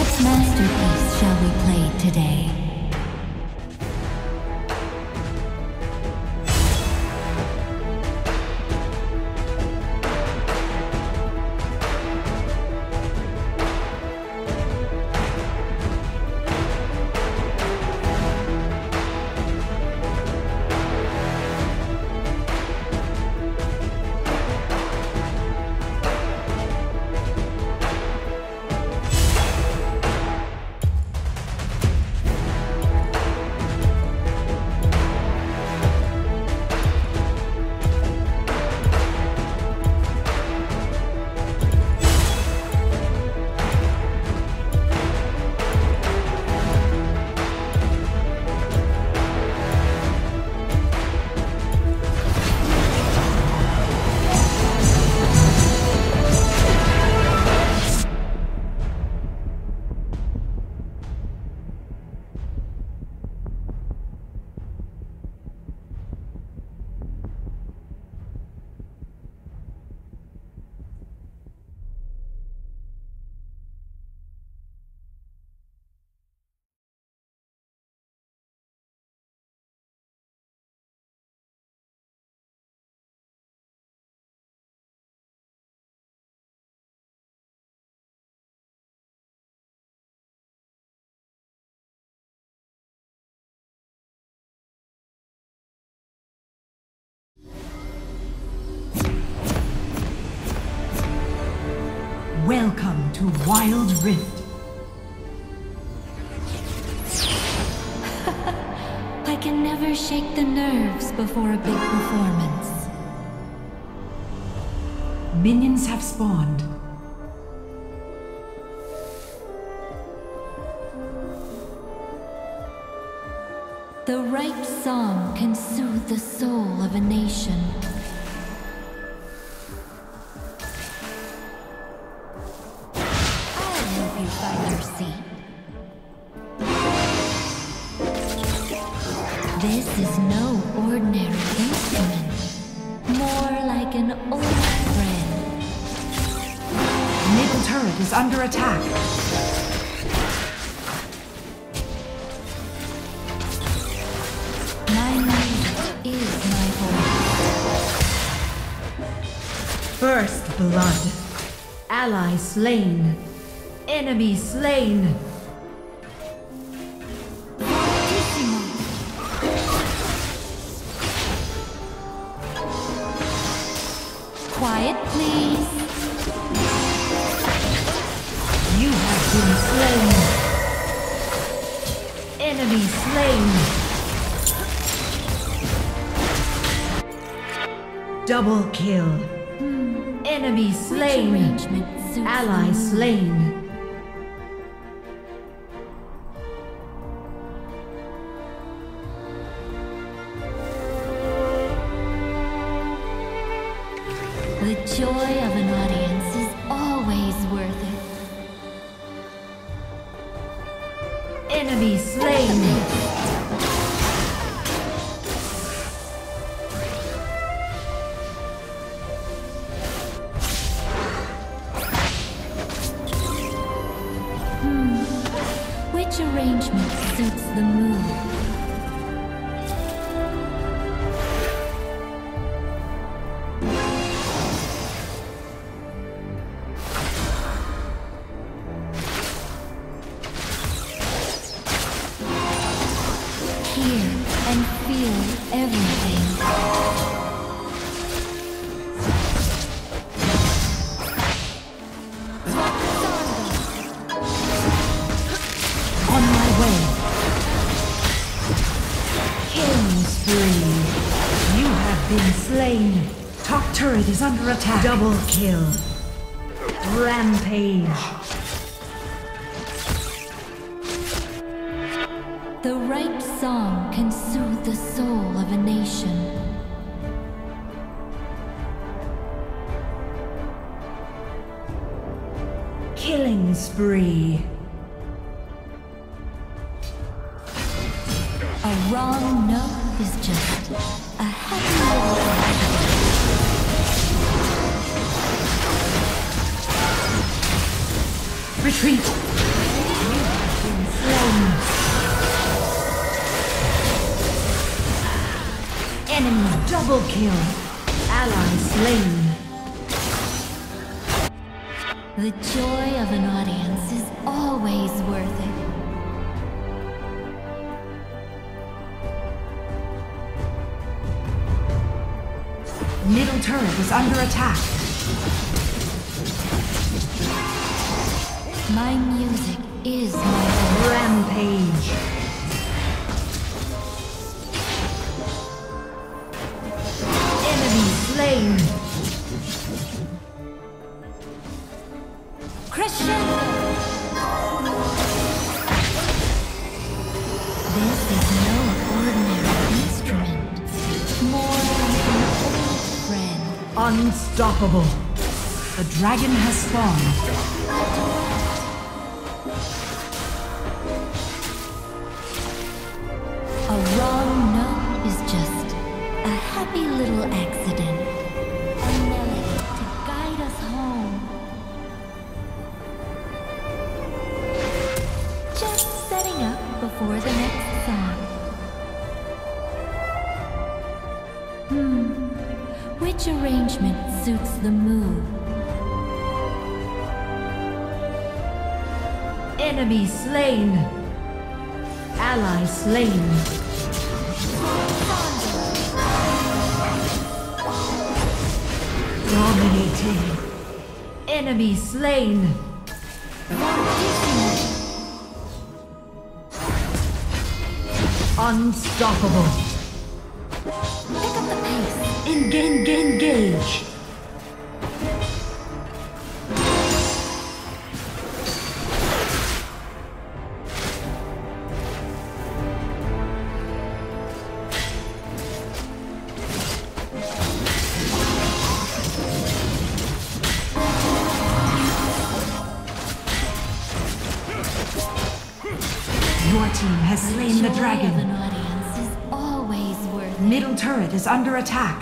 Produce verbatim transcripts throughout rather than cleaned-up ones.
What masterpiece shall we play today? Welcome to Wild Rift. I can never shake the nerves before a big performance. Minions have spawned. The right song can soothe the soul of a nation. Find your seat. This is no ordinary instrument. More like an old friend. Middle turret is under attack. My music is my voice. First blood. Ally slain. Enemy slain! Quiet, please. You have been slain! Enemy slain! Double kill! Hmm. Enemy slain! Ally slain! The joy of an audience is always worth it. Enemy slain! Hmm. Which arrangement suits the mood? And feel everything. On my way. Killing spree. You have been slain. Top turret is under attack. Double kill. Rampage. The right song can soothe the soul of a nation. Killing spree. A wrong note is just a happy Retreat. Enemy double kill. Ally slain. The joy of an audience is always worth it. Middle turret is under attack. My music is my Rampage. Enemy slain. crescendo. This is no ordinary instrument. More like an old friend. Unstoppable. The dragon has spawned. A wrong note is just a happy little accident. A melody to guide us home. Just setting up before the next song. Hmm. Which arrangement suits the mood? Enemy slain. Ally slain. Dominating. Enemy slain. Unstoppable. Pick up the pace. Engage, engage. Your team has slain the Joy dragon. of an audience is always worth it. Middle turret is under attack.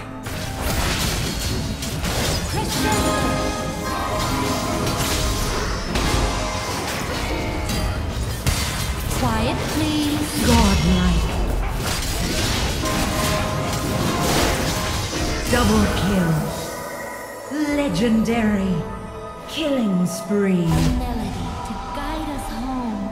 Quiet, please. Godlike. Double kill. Legendary. Killing spree. A melody to guide us home.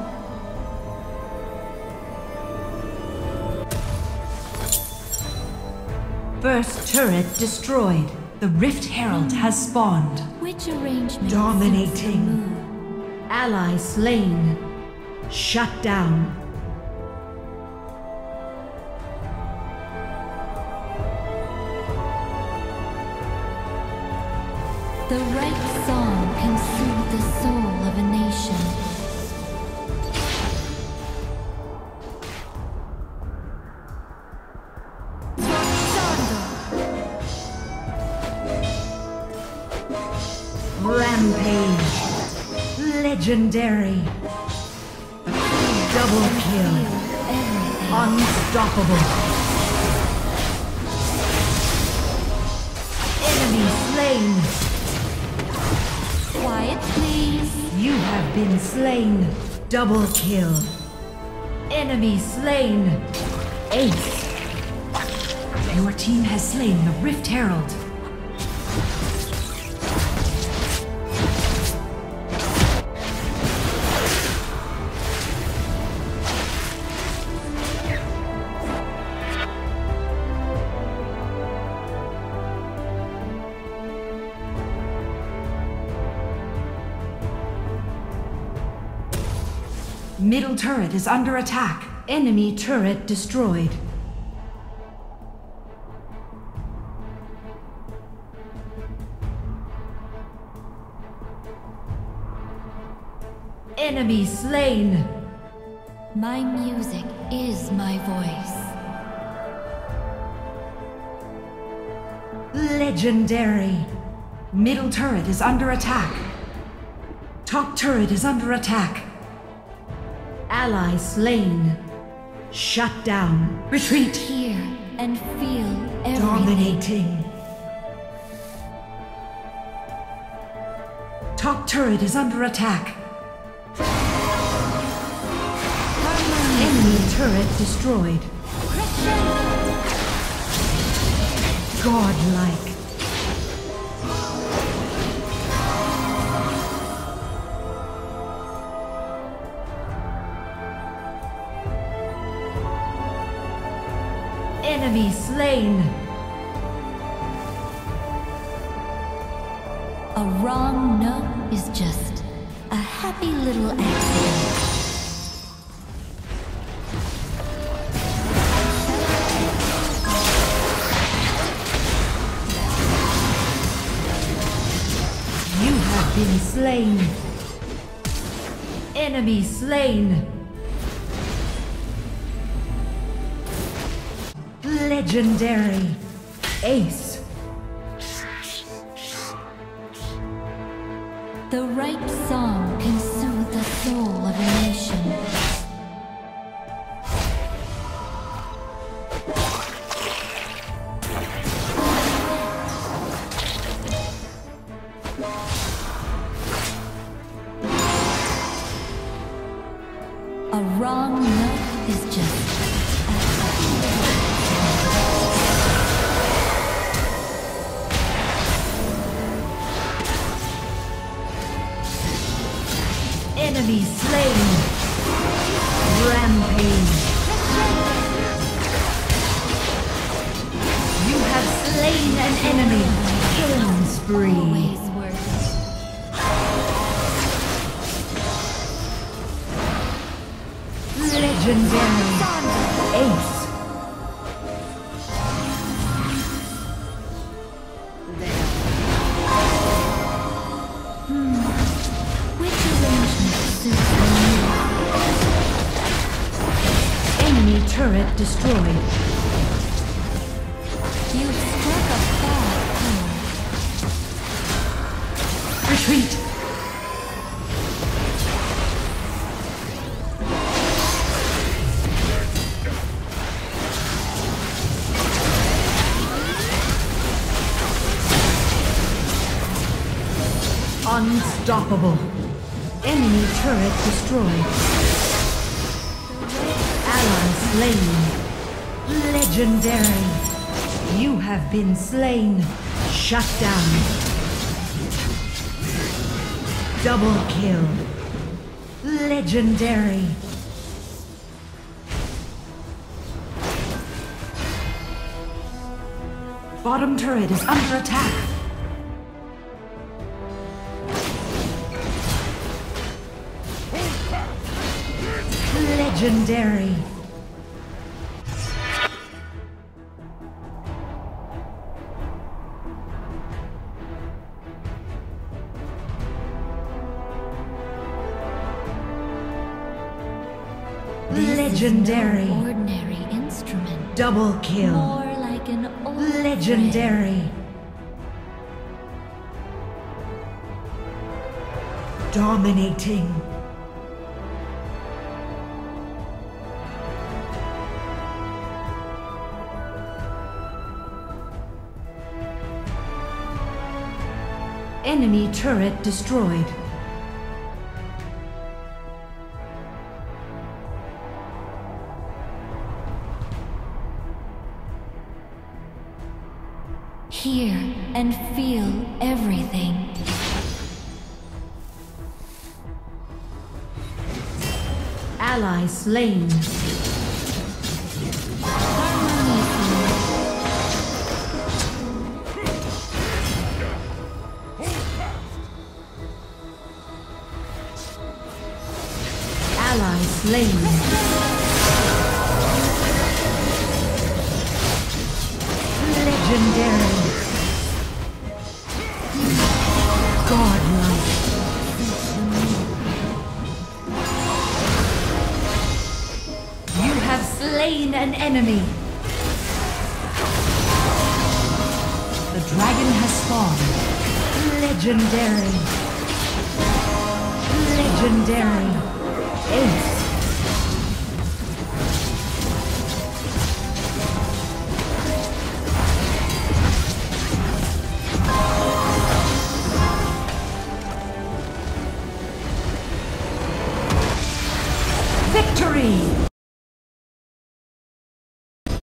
First turret destroyed. The Rift Herald has spawned. Which arrangement Dominating. suits the mood? Ally slain. Shut down. The right song can soothe the soul of a nation. Rampage. Legendary. Double kill. Everything. Unstoppable. Enemy slain. Quiet, please. You have been slain. Double kill. Enemy slain. Ace. Your team has slain the Rift Herald. Middle turret is under attack. Enemy turret destroyed. Enemy slain. My music is my voice. Legendary. Middle turret is under attack. Top turret is under attack. Ally slain. Shut down. Retreat. Hear and feel everything. Dominating. Top turret is under attack. Enemy turret destroyed. Godlike. Enemy slain. A wrong no is just a happy little accident. You have been slain. Enemy slain. Legendary. Ace. The right song can soothe the soul of a nation. A wrong note is just a Enemy slain. Rampage. You have slain an enemy. Killing spree. always worth it. Legendary. Ace. Which arrangement suits me? Enemy turret destroyed. You've struck a bad chord. Retreat. Unstoppable. Enemy turret destroyed. Ally slain. Legendary. You have been slain. Shut down. Double kill. Legendary. Bottom turret is under attack. Legendary. Legendary. No ordinary instrument. Double kill. More like an old Legendary. Dominating. Enemy turret destroyed. Hear and feel everything. Ally slain. Ally slain. Legendary. Godlike. You have slain an enemy. The dragon has spawned. Legendary. Legendary. Ace.